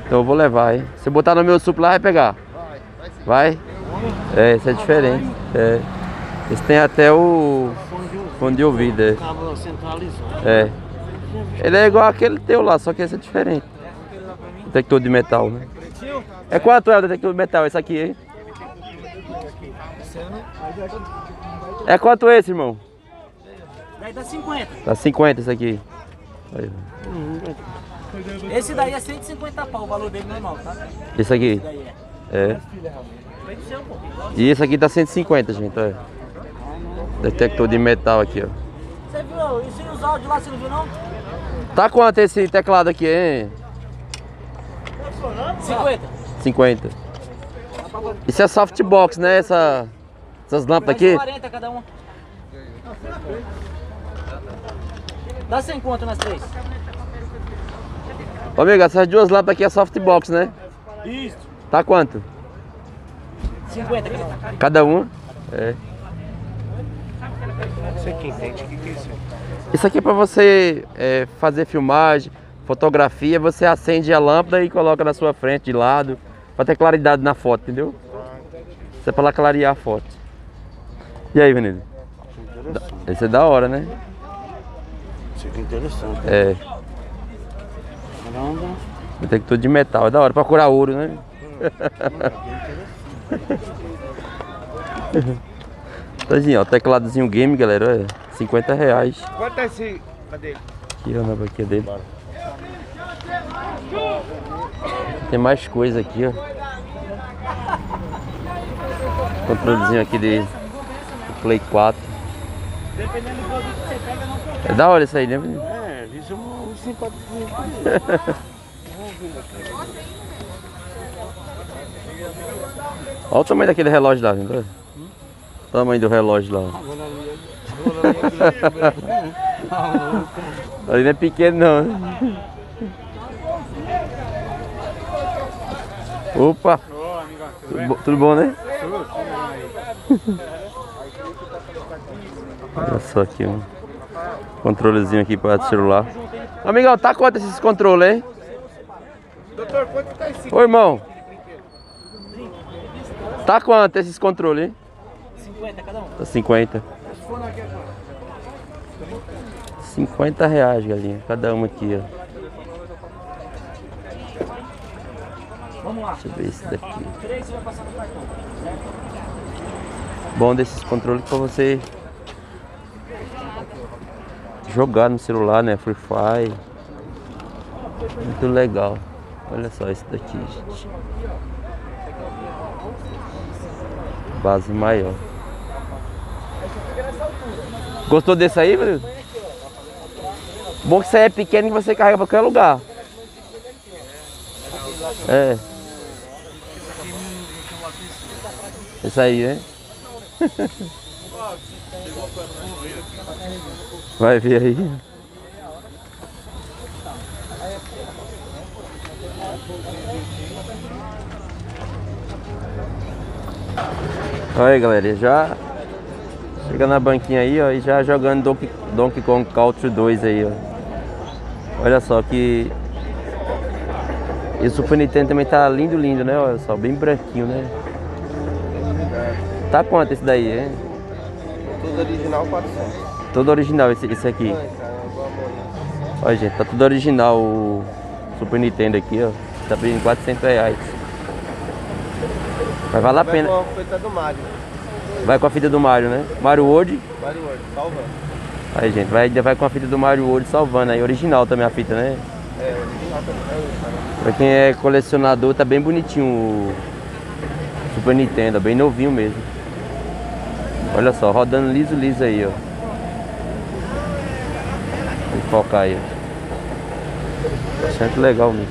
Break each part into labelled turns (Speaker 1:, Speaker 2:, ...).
Speaker 1: Então eu vou levar, hein? Se eu botar no meu sup lá, vai pegar? Vai? É, esse é diferente. É. Esse tem até o fone de ouvido. É. É. Ele é igual aquele teu lá, só que esse é diferente. Detector de metal, né? É quanto é o detector de metal? Esse aqui, hein? É quanto esse, irmão?
Speaker 2: Daí dá 50.
Speaker 1: Tá 50 esse aqui. Aí.
Speaker 2: Esse daí é 150 pau, o valor dele normal, tá?
Speaker 1: Esse aqui?
Speaker 2: Esse daí
Speaker 1: É.
Speaker 2: Vai ser um pouquinho.
Speaker 1: E esse aqui tá 150, gente, olha. Detector de metal aqui, ó.
Speaker 2: Você viu? E se os áudios lá, você não viu não?
Speaker 1: Tá quanto esse teclado aqui, hein?
Speaker 2: 50.
Speaker 1: 50. Isso é softbox, né? Essas lâmpadas aqui?
Speaker 2: 40 cada uma. Dá 100 conto nas três.
Speaker 1: Ô, amigo, essas duas lâmpadas aqui é softbox, né?
Speaker 2: Isso.
Speaker 1: Tá quanto?
Speaker 2: 50 cada uma.
Speaker 1: Cada uma? É.
Speaker 3: Você que entende o que é isso?
Speaker 1: Isso aqui é pra você fazer filmagem, fotografia, você acende a lâmpada e coloca na sua frente, de lado, pra ter claridade na foto, entendeu? Isso é pra lá clarear a foto. E aí, Vinícius? Esse é da hora, né?
Speaker 3: Isso aqui é interessante.
Speaker 1: É.
Speaker 3: Caramba.
Speaker 1: Detector de metal, é da hora, pra curar ouro, né? Então, ó, tecladozinho game, galera, olha, 50 reais.
Speaker 3: Quanto é esse? Cadê?
Speaker 1: Aqui, ó, na banquinha dele. Tem mais coisa aqui, ó. Controlezinho aqui de Play 4.
Speaker 2: Dependendo do produto que você pega, não compensa.
Speaker 1: É da hora isso aí, né, menino?
Speaker 3: É, isso é um simpático.
Speaker 1: Olha o tamanho daquele relógio lá, viu? O tamanho do relógio lá. Ali não é pequeno não, né? Opa! Tudo bom, né? Olha só aqui, um controlezinho aqui para celular. Amigão, tá quanto esses controles, hein?
Speaker 3: Doutor, quanto tá esse?
Speaker 1: Ô, irmão. Tá quanto esses controles, hein?
Speaker 2: 50 cada um.
Speaker 1: Tá 50. 50 reais, galinha. Cada uma aqui, ó.
Speaker 2: Vamos lá.
Speaker 1: Deixa eu ver esse daqui.
Speaker 2: 3 você vai passar no cartão.
Speaker 1: Bom desses controles pra você jogar no celular, né? Free Fire. Muito legal. Olha só esse daqui, gente. Base maior. Gostou desse aí, velho? Bom que isso aí é pequeno e você carrega pra qualquer lugar. É. Esse aí, né? Vai ver aí. Olha aí, galera, já chega na banquinha aí, ó, e já jogando Donkey Kong Country 2 aí, ó. Olha só que... E o Super Nintendo também tá lindo, lindo, né? Olha só, bem branquinho, né? Tá quanto esse daí, hein?
Speaker 3: Tudo original, 400.
Speaker 1: Todo original esse aqui. Olha, gente, tá tudo original o Super Nintendo aqui, ó. Tá pedindo 400 reais. Mas vale a pena.
Speaker 3: Vai com a fita do Mario.
Speaker 1: Vai com a fita do Mario, né? Mario World.
Speaker 3: Mario World, salvando.
Speaker 1: Aí, gente, ainda vai com a fita do Mario World salvando aí. Original também a fita, né?
Speaker 3: É, original também.
Speaker 1: Pra quem é colecionador, tá bem bonitinho o Super Nintendo, bem novinho mesmo. Olha só, rodando liso, liso aí, ó. Vou focar aí, ó. Bastante legal mesmo.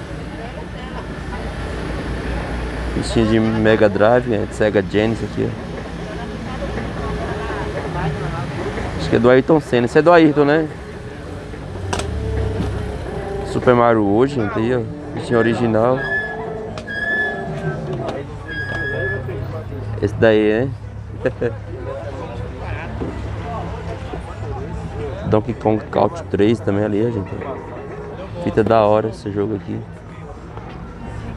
Speaker 1: Bichinho de Mega Drive, né? De Sega Genesis aqui, ó. Acho que é do Ayrton Senna. Esse é do Ayrton, né? Super Mario hoje, gente, aí, ó. Bichinho original. Esse daí, né? Donkey Kong Country 3 também ali, gente. Fita da hora esse jogo aqui.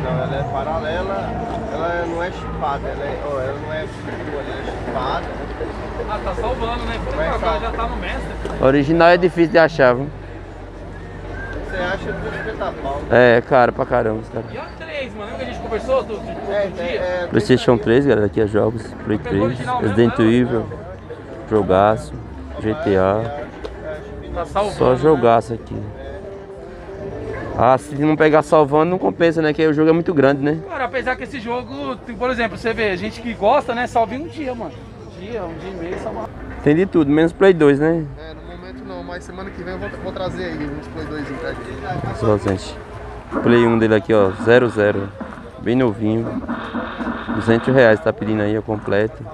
Speaker 3: Não, ela é paralela, ela não é chipada, ela não é full, ela é chipada.
Speaker 2: Ah, tá salvando, né? Porque agora já tá no mestre.
Speaker 1: Original é difícil de achar, viu?
Speaker 3: Você acha por 50 pau.
Speaker 1: É caro pra caramba, cara.
Speaker 2: E a 3, mano, lembra que a gente conversou do dia?
Speaker 1: PlayStation 3, galera, aqui é jogos, Play 3, Resident Evil, jogaço, GTA,
Speaker 2: Tá salvando,
Speaker 1: só jogaço aqui. Ah, se não pegar salvando não compensa, né, que o jogo é muito grande, né?
Speaker 2: Cara, apesar que esse jogo, por exemplo, você vê, gente que gosta, né, salva em um dia, mano. Um dia e meio, salva.
Speaker 1: Tem de tudo, menos Play 2, né?
Speaker 3: É, no momento não, mas semana que vem eu vou trazer aí uns Play 2 pra gente.
Speaker 1: Só, gente. Play 1 dele aqui, ó, 00, bem novinho. R$200 tá pedindo aí, ó, completo.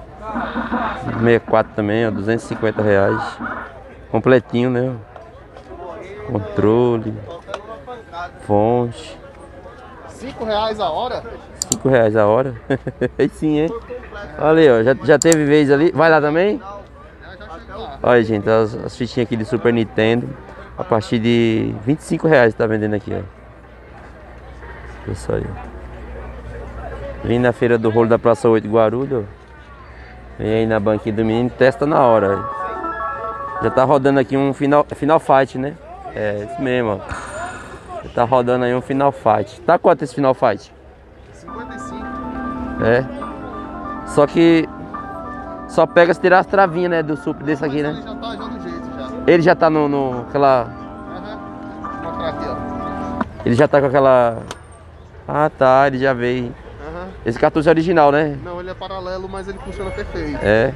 Speaker 1: 64 também, ó, R$250. Completinho, né? Ó. Controle, fonte.
Speaker 3: R$5 a hora?
Speaker 1: R$5 a hora. Aí sim, hein? Olha aí, ó, já teve vez ali. Vai lá também? Olha, gente, as fichinhas aqui de Super Nintendo. A partir de R$25 tá vendendo aqui, ó. Olha só aí. Vim na feira do rolo da Praça 8 de Guarulhos, ó. Vem aí na banquinha do menino, testa na hora. Ó. Já tá rodando aqui um Final Fight, né? É, isso mesmo, ó. Já tá rodando aí um Final Fight. Tá quanto esse Final Fight?
Speaker 3: 55.
Speaker 1: É. Só que só pega se tirar as travinhas, né, do Super desse aqui, né?
Speaker 3: Ele já tá já do jeito já.
Speaker 1: Ele já tá no aquela...
Speaker 3: Vou mostrar aqui, ó.
Speaker 1: Ele já tá com aquela... Ah, tá, ele já veio. Esse cartucho é original, né?
Speaker 3: Não, ele é paralelo, mas ele funciona perfeito.
Speaker 1: É.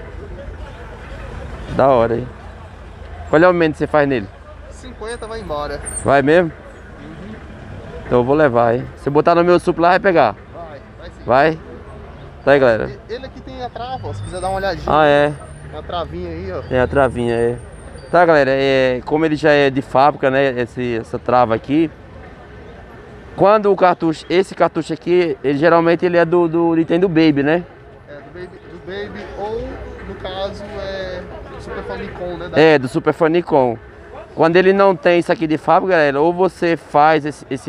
Speaker 1: Da hora, hein? Qual é o aumento que você faz nele?
Speaker 3: 50 vai embora.
Speaker 1: Vai mesmo? Então eu vou levar, hein? Se eu botar no meu Super lá, vai pegar.
Speaker 3: Vai sim.
Speaker 1: Vai? Tá aí, galera.
Speaker 3: Ele aqui tem a trava, ó, se quiser dar uma olhadinha.
Speaker 1: Ah, é.
Speaker 3: Tem a travinha aí, ó.
Speaker 1: Tem a travinha, é. Tá, galera, como ele já é de fábrica, né? Essa trava aqui. Quando o cartucho, esse cartucho aqui, geralmente ele é do Nintendo Baby, né?
Speaker 3: É, do Baby ou, no caso, é Super Famicom, né?
Speaker 1: É, do Super Famicom. Quando ele não tem isso aqui de fábrica, galera, ou você faz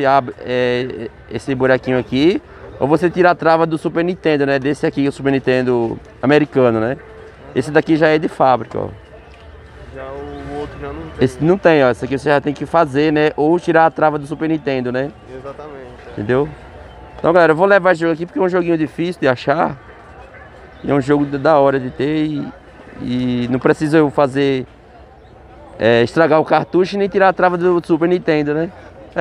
Speaker 1: esse buraquinho aqui, ou você tira a trava do Super Nintendo, né? Desse aqui, o Super Nintendo americano, né? Esse daqui já é de fábrica, ó.
Speaker 3: Já o outro já não tem.
Speaker 1: Esse não tem, ó. Esse aqui você já tem que fazer, né? Ou tirar a trava do Super Nintendo, né?
Speaker 3: Exatamente.
Speaker 1: Entendeu? Então, galera, eu vou levar esse jogo aqui porque é um joguinho difícil de achar. E é um jogo da hora de ter e não precisa eu fazer... estragar o cartucho e nem tirar a trava do Super Nintendo, né?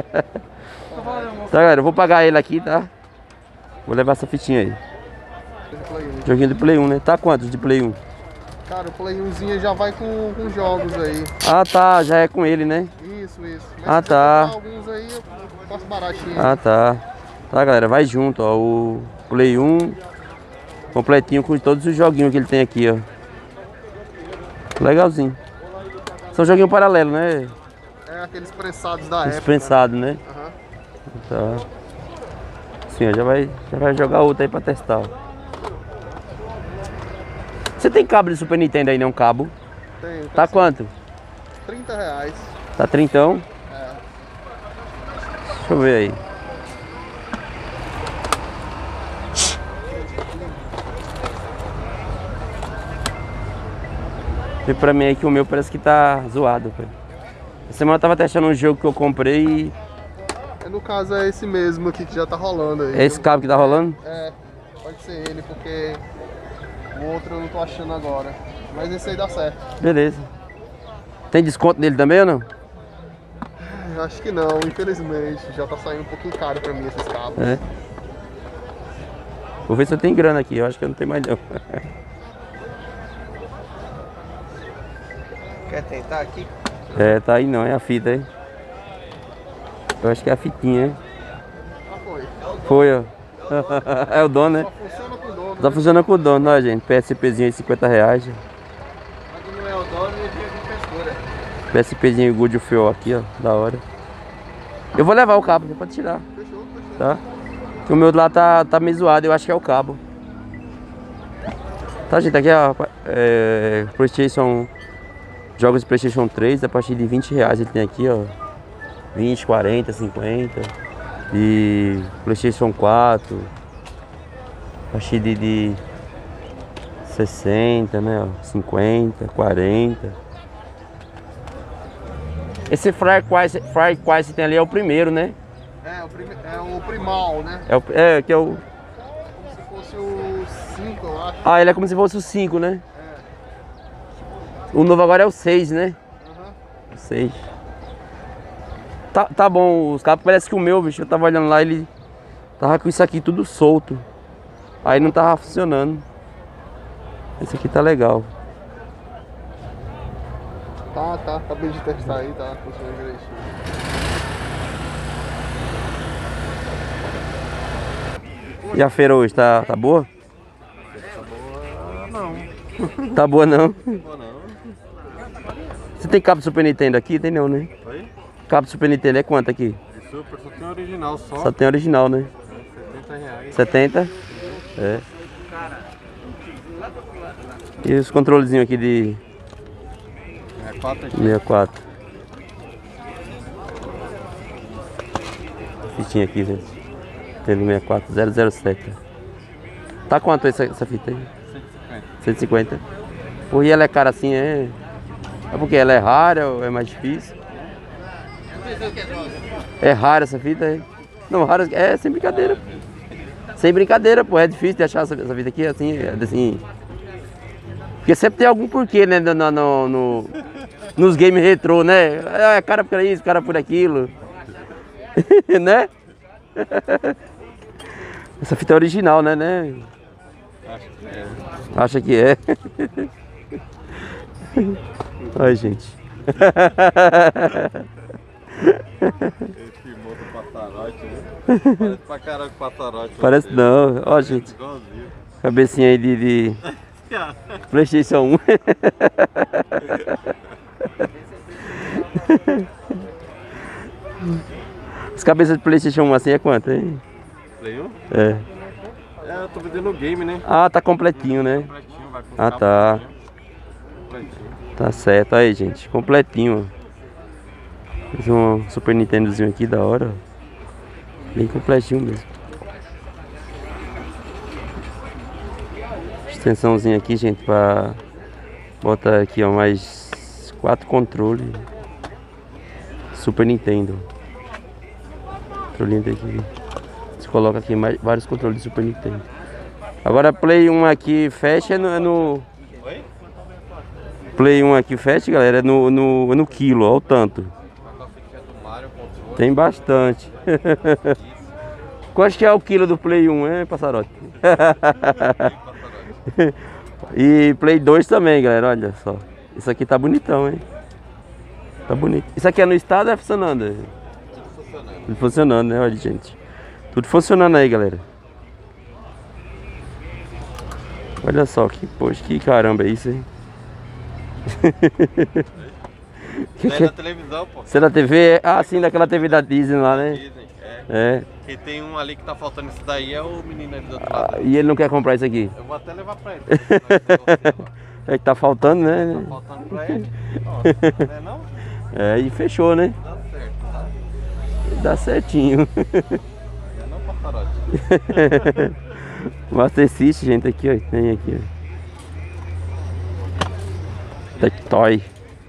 Speaker 1: Tá, galera, eu vou pagar ele aqui, tá? Vou levar essa fitinha aí. Joguinho de Play 1, né? Tá quantos de Play 1?
Speaker 3: Cara, o Play 1zinho já vai com jogos aí.
Speaker 1: Ah, tá, já é com ele, né?
Speaker 3: Isso. Mas
Speaker 1: Ah,
Speaker 3: se
Speaker 1: tá.
Speaker 3: comprar alguns aí, eu faço baratinho.
Speaker 1: Ah, tá. Tá, galera, vai junto, ó. O Play 1 completinho com todos os joguinhos que ele tem aqui, ó. Legalzinho. São joguinhos paralelos, né?
Speaker 3: É aqueles prensados da época.
Speaker 1: Dispensado, né?
Speaker 3: Aham.
Speaker 1: Tá. Sim, ó, já vai jogar outro aí pra testar, ó. Você tem cabo de Super Nintendo aí, não? Cabo?
Speaker 3: Tem.
Speaker 1: Tá quanto?
Speaker 3: R$30.
Speaker 1: Tá 30?
Speaker 3: É.
Speaker 1: Deixa eu ver aí. Vê pra mim aí que o meu parece que tá zoado, pai. Essa semana eu tava testando um jogo que eu comprei e...
Speaker 3: No caso é esse mesmo aqui que já tá rolando aí.
Speaker 1: É esse cabo que tá rolando?
Speaker 3: É, pode ser ele, porque o outro eu não tô achando agora. Mas esse aí dá certo.
Speaker 1: Beleza. Tem desconto nele também ou não?
Speaker 3: Acho que não, infelizmente. Já tá saindo um pouquinho caro pra mim esses cabos.
Speaker 1: É. Vou ver se eu tenho grana aqui, eu acho que eu não tenho mais não.
Speaker 3: Quer tentar aqui?
Speaker 1: É, tá aí não, é a fita aí. Eu acho que é a fitinha, hein?
Speaker 3: Ah, foi.
Speaker 1: Foi, ó. É o dono, né?
Speaker 3: Só funciona com o dono.
Speaker 1: Tá funcionando com o dono, ó, gente. PSPzinho aí, R$50.
Speaker 3: Mas não é o dono e dia de textura.
Speaker 1: PSPzinho Good Fuel aqui, ó. Da hora. Eu vou levar o cabo, você pode tirar.
Speaker 3: Fechou.
Speaker 1: Tá? Que o meu lá tá meio zoado, eu acho que é o cabo. Tá, gente, aqui ó, PlayStation, jogos de PlayStation 3 a partir de R$20 ele tem aqui, ó. 20, 40, 50. de PlayStation 4. Achei de 60, né? 50, 40. Esse Far Cry que tem ali é o primeiro, né?
Speaker 3: É o primal, né?
Speaker 1: Que é o...
Speaker 3: Como se fosse o 5, eu acho.
Speaker 1: Ah, ele é como se fosse o 5, né? O novo agora é o 6, né? O 6. Tá bom, os cabos parece que o meu, bicho, eu tava olhando lá, ele tava com isso aqui tudo solto. Aí não tava funcionando. Esse aqui tá legal.
Speaker 3: Tá, acabei de testar aí, tá funcionando direitinho.
Speaker 1: E a feira hoje, tá boa?
Speaker 3: Não.
Speaker 1: Tá boa não?
Speaker 3: Boa não.
Speaker 1: Você tem cabo do Super Nintendo aqui? Tem não, né?
Speaker 3: Oi?
Speaker 1: Cabo do Super Nintendo é quanto aqui?
Speaker 3: De Super só tem original só.
Speaker 1: Só tem original, né?
Speaker 3: R$70.
Speaker 1: 70? É. E os controlezinhos aqui de 64. Fitinha aqui, gente. Tendo 64 007. Tá quanto essa fita aí? 150. Por ela é cara assim, é? É porque ela é rara ou é mais difícil? É rara essa fita aí? Não, rara é sem brincadeira. Sem brincadeira, pô. É difícil de achar essa fita aqui assim, assim. Porque sempre tem algum porquê, né? Nos games retrô, né? É cara por isso, cara por aquilo. Né? Essa fita é original, né? Acha que é. Ai, gente.
Speaker 3: Esse moto passarote, né? Parece pra caralho com passarote.
Speaker 1: Parece não. Ó, gente. Cabecinha aí de PlayStation 1. As cabeças de PlayStation 1 assim é quanto, hein?
Speaker 3: Play 1?
Speaker 1: É.
Speaker 3: Eu tô vendendo o game, né?
Speaker 1: Ah, tá completinho, né?
Speaker 3: Completinho, vai com
Speaker 1: Ah, tá.
Speaker 3: completinho.
Speaker 1: Tá certo. Aí, gente. Completinho. Fiz um Super Nintendozinho aqui da hora. Bem completinho mesmo. Extensãozinha aqui, gente, pra botar aqui, ó, mais 4 controles. Super Nintendo. Controlinho daqui. Você coloca aqui mais vários controles de Super Nintendo. Agora Play 1 aqui fecha no Play 1 aqui fecha, galera, é no quilo, ó o tanto. Tem bastante. Quanto que é o quilo do Play 1, hein, passarote? E Play 2 também, galera, olha só. Isso aqui tá bonitão, hein? Tá bonito. Isso aqui é no estado ou é funcionando? Tudo funcionando, né? Olha, gente. Tudo funcionando aí, galera. Olha só, poxa, que caramba é isso, hein?
Speaker 3: Isso é da televisão, pô.
Speaker 1: Isso é da TV? Ah, sim, daquela TV da Disney lá, né?
Speaker 3: Disney,
Speaker 1: É.
Speaker 3: E tem um ali que tá faltando, isso daí é o menino ali do outro lado.
Speaker 1: E ele não quer comprar isso aqui?
Speaker 3: Eu vou até levar pra ele.
Speaker 1: É que tá faltando, né?
Speaker 3: Tá faltando pra ele. Ó, não é não?
Speaker 1: É, e fechou, né?
Speaker 3: Dá certo, tá?
Speaker 1: Dá certinho.
Speaker 3: É não, passarote?
Speaker 1: Master System, gente, aqui, ó. Tem aqui, ó. Tectoy.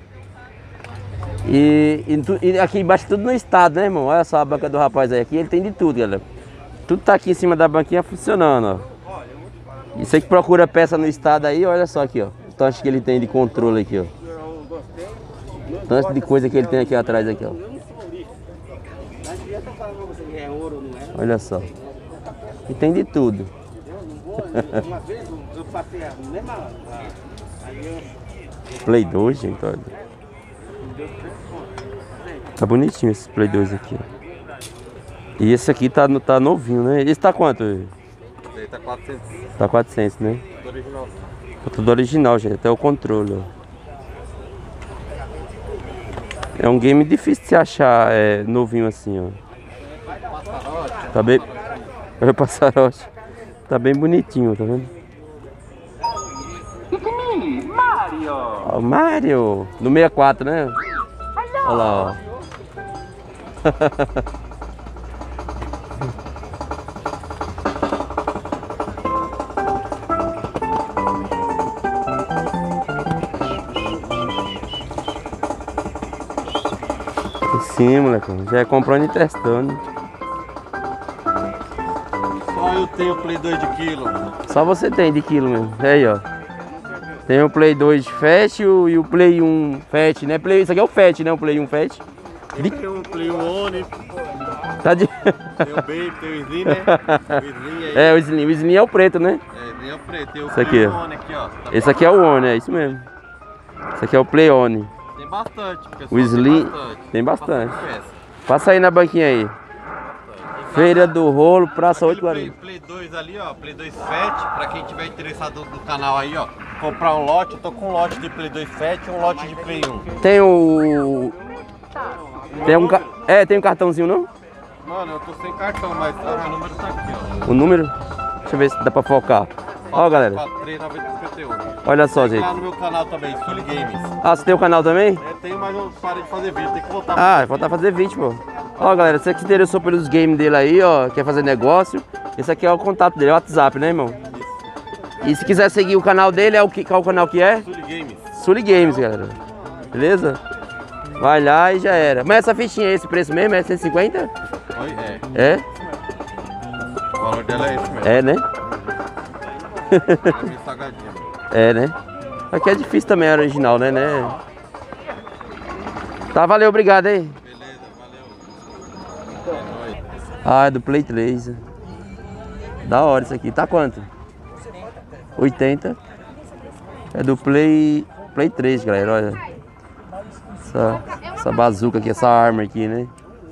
Speaker 1: E aqui embaixo tudo no estado, né, irmão? Olha só a banca do rapaz aí. Aqui ele tem de tudo, galera. Tudo tá aqui em cima da banquinha funcionando, ó. E você que procura peça no estado aí, olha só aqui, ó. O tanto que ele tem de controle aqui, ó. O tanto de coisa que ele tem aqui atrás, aqui, ó. Olha só. E tem de tudo. Play 2, gente, olha. Tá bonitinho esse Play 2 aqui, ó. E esse aqui tá novinho, né? Esse tá quanto?
Speaker 3: Esse tá 400.
Speaker 1: Tá 400, né?
Speaker 3: Tudo original.
Speaker 1: Tá tudo original, gente. Até o controle, ó. É um game difícil de se achar novinho assim, ó. Tá bem... Olha o passarote. Tá bem bonitinho, tá vendo?
Speaker 4: Mario!
Speaker 1: Ó, o Mario! No 64, né? Olha lá, ó. Sim, moleque. Já é comprando e testando.
Speaker 4: Só eu tenho Play 2 de quilo.
Speaker 1: Só você tem de quilo mesmo. É aí, ó. Tem o Play 2 Fat e o Play 1 Fat, né? Isso aqui é o Fat, né? O Play 1 Fat.
Speaker 4: Tem um Play 1 One,
Speaker 1: Tá de...
Speaker 4: tem o Baby, tem o Slim, né? O Slim aí.
Speaker 1: É, o Slim. O Slim é o preto, né?
Speaker 4: É, Slim é o preto. Tem o
Speaker 1: Isso
Speaker 4: Play
Speaker 1: aqui.
Speaker 4: One aqui, ó. Tá
Speaker 1: Esse aqui é o One, é isso mesmo. Esse aqui é o Play One.
Speaker 4: Tem bastante, pessoal.
Speaker 1: O Slim tem bastante. Passa aí na banquinha aí. Feira do Rolo, Praça 8
Speaker 4: Play,
Speaker 1: Guarulhos.
Speaker 4: Play 2 ali, ó. Play 2 Fat, pra quem tiver interessado no canal aí, ó. Comprar um lote, eu tô com um lote de Play 2 Fat e um lote de Play 1.
Speaker 1: Tem o... Tem um, tem um cartãozinho, não?
Speaker 4: Mano, eu tô sem cartão, mas o número tá aqui, ó.
Speaker 1: O número? Deixa eu ver se dá pra focar. Ó, galera.
Speaker 4: 43951.
Speaker 1: Olha só, gente.
Speaker 4: Lá no meu canal também, Sully Games.
Speaker 1: Ah, você tem o canal também?
Speaker 4: É, tenho, mas eu parei de fazer vídeo, tem que voltar.
Speaker 1: Ah, voltar a fazer vídeo, pô. Ó, galera, você que se interessou pelos games dele aí, ó, quer fazer negócio, esse aqui é o contato dele, é o WhatsApp, né, irmão? E se quiser seguir o canal dele, qual o canal que é?
Speaker 4: Sully Games.
Speaker 1: Sully Games, galera. Beleza? Vai lá e já era. Mas essa fichinha é esse preço mesmo? É 150?
Speaker 4: Oi, é.
Speaker 1: É?
Speaker 4: O valor dela é esse mesmo.
Speaker 1: É, né?
Speaker 4: É meio salgadinha.
Speaker 1: É, né? Aqui é difícil também, a original, né? Tá, valeu, obrigado aí.
Speaker 4: Beleza, valeu. É nóis.
Speaker 1: Ah, é do Play 3. Da hora isso aqui. Tá quanto? 80. É do Play 3, galera, olha. Essa bazuca aqui, essa arma aqui, né?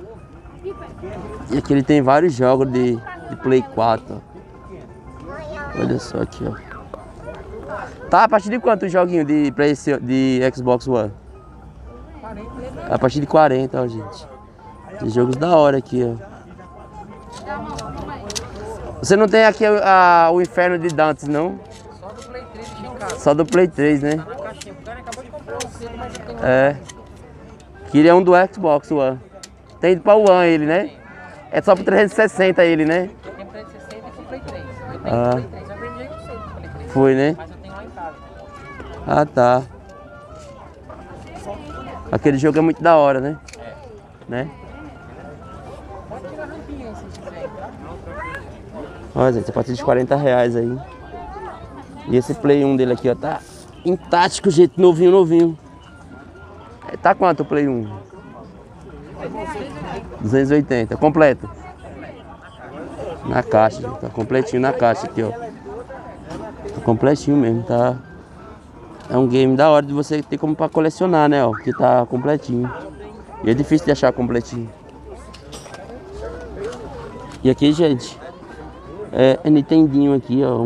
Speaker 1: E aqui ele tem vários jogos de Play 4. Ó. Olha só aqui, ó. Tá, a partir de quanto o joguinho de Xbox One? A partir de 40, ó, gente. Tem jogos da hora aqui, ó. Você não tem aqui o Inferno de Dantes, não?
Speaker 5: Só do Play 3 deixa em casa.
Speaker 1: Só do Play 3, né?
Speaker 5: Na caixinha. O cara acabou de comprar um cedo, mas eu tenho
Speaker 1: É. Queria um do Xbox One. Tem pra One ele, né? É só pro 360 ele, né?
Speaker 5: Eu tenho Play 60 e pro Play 3. Eu tenho
Speaker 1: Ah.
Speaker 5: Play 3. Eu aprendi com você do Play 3.
Speaker 1: Foi, né?
Speaker 5: Mas eu tenho lá em casa.
Speaker 1: Ah, tá. Aquele jogo é muito da hora, né? Né?
Speaker 5: Pode tirar a rampinha aí se quiser, tá?
Speaker 1: Olha, gente, a partir de 40 reais aí. E esse Play 1 dele aqui, ó, tá intacto, gente, novinho, novinho. Tá quanto o Play 1? 280, completo. Na caixa, gente, tá completinho na caixa aqui, ó. Tá completinho mesmo, tá? É um game da hora de você ter como pra colecionar, né, ó, porque tá completinho. E é difícil de achar completinho. E aqui, gente, é Nintendinho aqui, ó,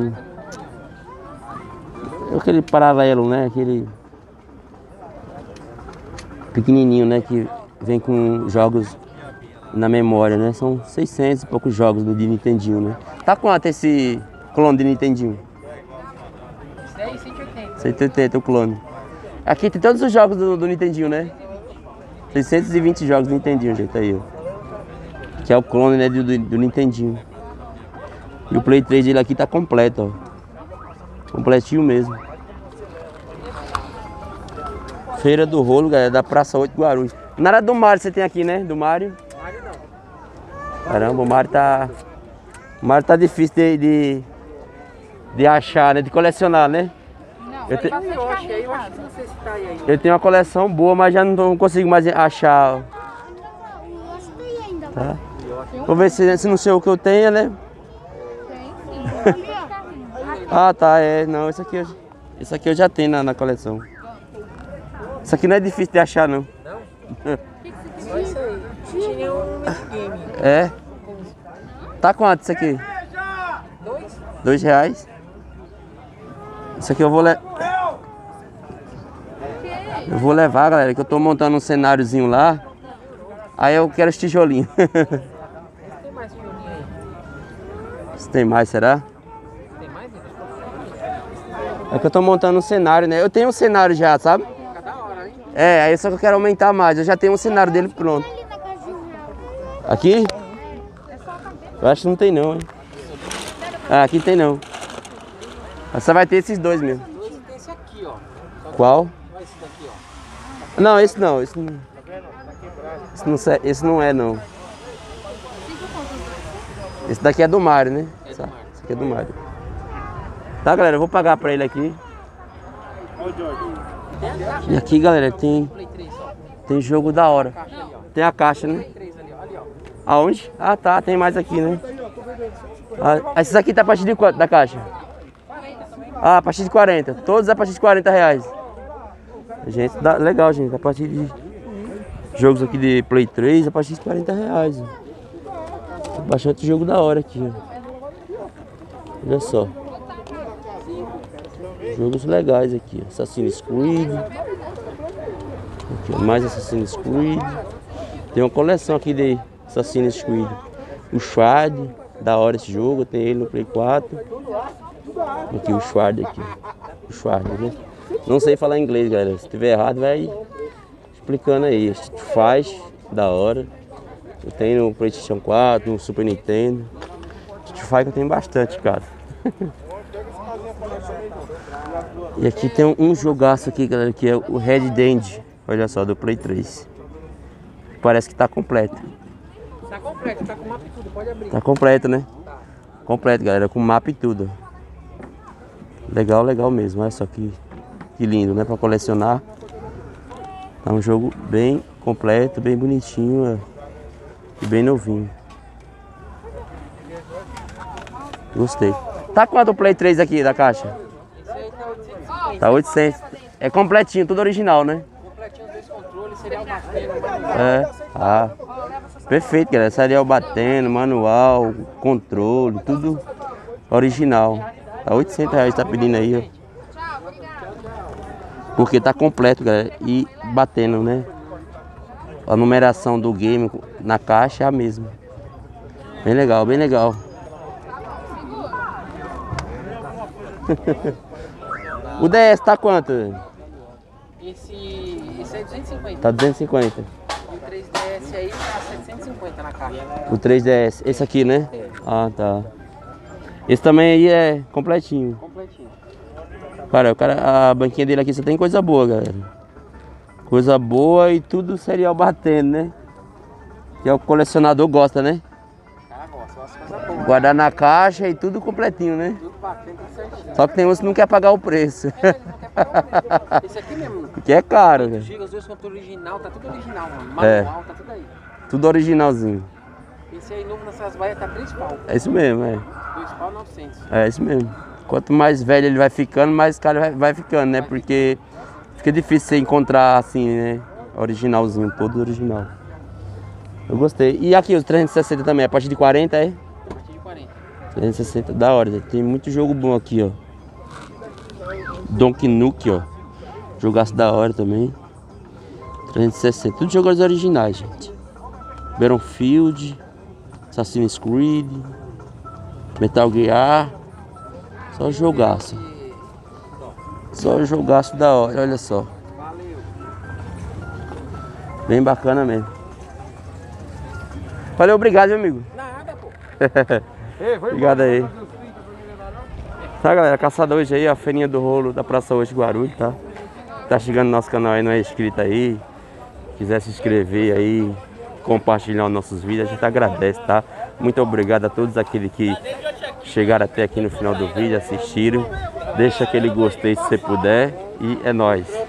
Speaker 1: aquele paralelo, né, aquele pequenininho, né, que vem com jogos na memória, né, são 600 e poucos jogos de Nintendinho, né. Tá quanto esse clone de Nintendinho?
Speaker 5: Isso daí, 180.
Speaker 1: 180 o clone. Aqui tem todos os jogos do Nintendinho, né? 620 jogos do Nintendinho, gente, aí, ó. Que é o clone, né, do Nintendinho. E o Play 3 dele aqui tá completo, ó. Completinho mesmo. Feira do Rolo, galera, da Praça 8 Guarulhos. Nada do Mario você tem aqui, né? Do Mario?
Speaker 5: Mario não.
Speaker 1: Caramba, o Mario tá difícil de achar, né? De colecionar, né? Eu, te-
Speaker 5: Eu acho que não sei se tá aí.
Speaker 1: eu tenho uma coleção boa, mas já não consigo mais achar. Tá? Vou ver se não sei o que eu tenho, né? Ah, tá, não, esse aqui eu já tenho na coleção. Isso aqui não é difícil de achar, não.
Speaker 5: Só isso aí. Tinha um minigame.
Speaker 1: É? Tá quanto isso aqui? R$2. Isso aqui eu vou levar, galera, que eu tô montando um cenáriozinho lá. Aí eu quero os tijolinhos.
Speaker 5: Tem mais tijolinho aí?
Speaker 1: Se tem mais, será?
Speaker 5: Tem mais?
Speaker 1: É que eu tô montando um cenário, né? Eu tenho um cenário já, sabe?
Speaker 5: Fica da hora, hein?
Speaker 1: É, aí só que eu quero aumentar mais. Eu já tenho um cenário dele pronto. Aqui? Eu acho que não tem não, hein? Ah, aqui tem não. Mas só vai ter esses dois mesmo.
Speaker 5: Tem esse aqui, ó.
Speaker 1: Qual?
Speaker 5: Olha esse daqui, ó.
Speaker 1: Não, esse não. Esse não. Esse não é, não. Esse daqui é do Mário, né? Esse aqui é do Mário. Tá, galera, eu vou pagar pra ele aqui. E aqui, galera, tem jogo da hora. Tem a caixa, né? Aonde? Ah, tá, tem mais aqui, né? Ah, esses aqui tá a partir de quanto da caixa? Ah, a partir de 40. Todos a partir de 40 reais. Gente, legal, gente. A partir de jogos aqui de Play 3, a partir de 40 reais. Tem bastante jogo da hora aqui, ó. Olha só. Jogos legais aqui, ó. Assassin's Creed. Aqui, ó, mais Assassin's Creed. Tem uma coleção aqui de Assassin's Creed. O Shard, da hora esse jogo, tem ele no Play 4. Aqui o Shard aqui. O Shard, né? Não sei falar inglês, galera. Se tiver errado, vai explicando aí. Faz, da hora. Eu tenho no PlayStation 4, no Super Nintendo. Street Fighter eu tenho bastante, cara. E aqui tem um jogaço aqui, galera, que é o Red Dead. Olha só, do Play 3. Parece que tá completo.
Speaker 2: Tá completo, tá com mapa e tudo, pode abrir.
Speaker 1: Tá completo, né? Tá. Completo, galera, com mapa e tudo. Legal, legal mesmo. Olha só que lindo, né? Pra colecionar. É um jogo bem completo, bem bonitinho, e bem novinho. Gostei. Tá quanto o Play 3 aqui da caixa?
Speaker 2: Esse aí tá 850.
Speaker 1: Tá 800. É completinho, tudo original, né?
Speaker 2: Completinho, 2 controles, serial batendo,
Speaker 1: É. Ah. Perfeito, galera. Serial batendo, manual, controle, tudo original. Tá 800 reais, tá pedindo aí, ó. Porque tá completo, galera. E batendo, né? A numeração do game na caixa é a mesma. Bem legal, bem legal. O DS tá quanto?
Speaker 2: Esse é 250.
Speaker 1: Tá 250.
Speaker 2: O 3DS aí tá 750 na caixa.
Speaker 1: O 3DS. Esse aqui, né?
Speaker 2: É.
Speaker 1: Ah, tá. Esse também aí é completinho.
Speaker 2: Completinho.
Speaker 1: Cara, a banquinha dele aqui só tem coisa boa, galera. Coisa boa e tudo serial batendo, né? Que é o colecionador gosta, né?
Speaker 2: Cara, gosta, coisa boa.
Speaker 1: Guardar na caixa e tudo completinho, né?
Speaker 2: Tudo batendo, tudo certinho.
Speaker 1: Só que tem uns que não quer pagar o preço.
Speaker 2: Ele não quer pagar o preço. Esse aqui mesmo.
Speaker 1: Que é caro, cara.
Speaker 2: Giga, os 2 controles original, tá tudo original, mano.
Speaker 1: É.
Speaker 2: Manual, tá tudo aí.
Speaker 1: Tudo originalzinho.
Speaker 2: Esse aí novo nessas vaias tá 3 pau.
Speaker 1: É isso mesmo, é.
Speaker 2: 2 pau, 900.
Speaker 1: É isso mesmo. Quanto mais velho ele vai ficando, mais caro vai ficando, né? Porque fica difícil você encontrar assim, né? Originalzinho, todo original. Eu gostei. E aqui os 360 também, a partir de 40, é?
Speaker 2: A partir de 40.
Speaker 1: 360, da hora. Tem muito jogo bom aqui, ó. Donkey Nuke, ó. Jogaço da hora também. 360, tudo jogos originais, gente. Battlefield, Assassin's Creed, Metal Gear. Só jogaço. Só jogaço da hora, olha só.
Speaker 2: Valeu.
Speaker 1: Bem bacana mesmo. Valeu, obrigado, meu amigo.
Speaker 2: Nada, pô.
Speaker 1: Obrigado aí. Tá, galera, caçada hoje aí, a feirinha do rolo da Praça Hoje Guarulhos, tá? Tá chegando no nosso canal aí, não é inscrito aí. Quiser se inscrever aí, compartilhar os nossos vídeos, a gente agradece, tá? Muito obrigado a todos aqueles que chegaram até aqui no final do vídeo, assistiram. Deixa aquele gostei se você puder e é nóis.